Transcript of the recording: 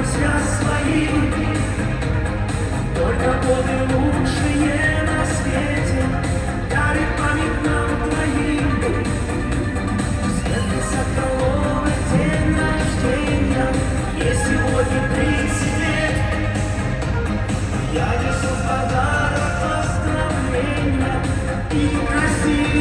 друзья свои, только годы лучшие на свете дарит память нам твоим. Светлый Соколовый день рождения, ей сегодня 30 лет. Я несу в подарок поздравления и красивый